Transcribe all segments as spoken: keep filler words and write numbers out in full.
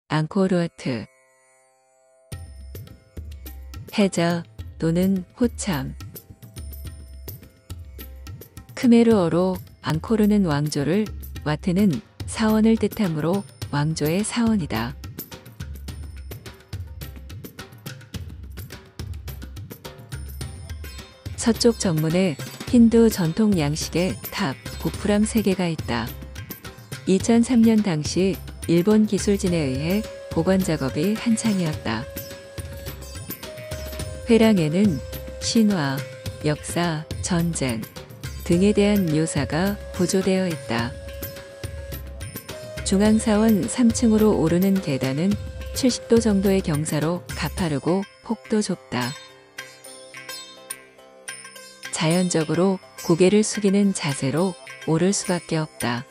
앙코르와트, 해저 또는 호참. 크메르어로 앙코르는 왕조를, 와트는 사원을 뜻하므로 왕조의 사원이다. 서쪽 정문에 힌두 전통 양식의 탑, 고푸람 세 개가 있다. 이천삼 년 당시 일본 기술진에 의해 복원 작업이 한창이었다. 회랑에는 신화, 역사, 전쟁 등에 대한 묘사가 부조되어 있다. 중앙사원 삼 층으로 오르는 계단은 칠십 도 정도의 경사로 가파르고 폭도 좁다. 자연적으로 고개를 숙이는 자세로 오를 수밖에 없다.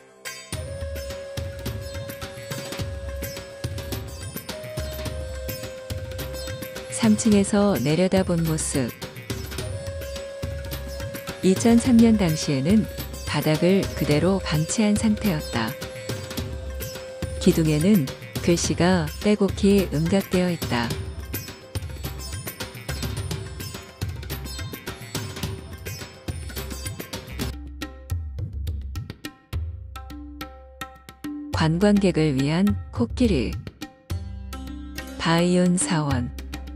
삼 층에서 내려다본 모습. 이천삼 년 당시에는 바닥을 그대로 방치한 상태였다. 기둥에는 글씨가 빼곡히 음각되어 있다. 관광객을 위한 코끼리, 바이온 사원,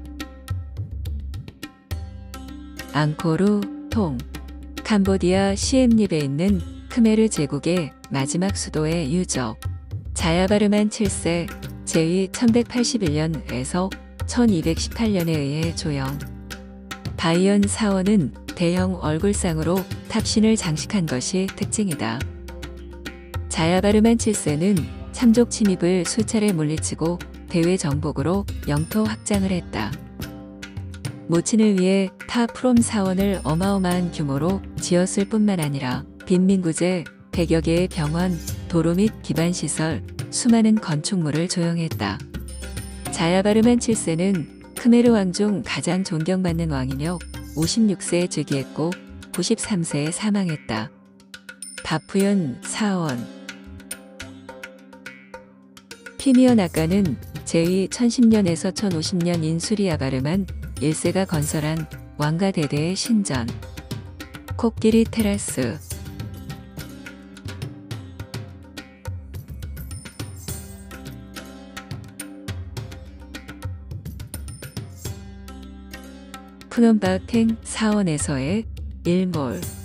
앙코르 통. 캄보디아 시엠립에 있는 크메르 제국의 마지막 수도의 유적. 자야바르만 칠 세 제위 천백팔십일 년에서 천이백십팔 년에 의해 조형. 바이온 사원은 대형 얼굴상으로 탑신을 장식한 것이 특징이다. 자야바르만 칠 세는 참족 침입을 수차례 물리치고 대외 정복으로 영토 확장을 했다. 모친을 위해 타 프롬 사원을 어마어마한 규모로 지었을 뿐만 아니라 빈민구제, 백여 개의 병원, 도로 및 기반시설, 수많은 건축물을 조성했다. 자야바르만 칠 세는 크메르 왕 중 가장 존경받는 왕이며 오십육 세에 즉위했고 구십삼 세에 사망했다. 바푸연 사원. 피미언 아까는 제위 천십 년에서 천오십 년 인수리야바르만 일 세가 건설한 왕가 대대의 신전. 코끼리 테라스. 푸놈바탱 사원에서의 일몰.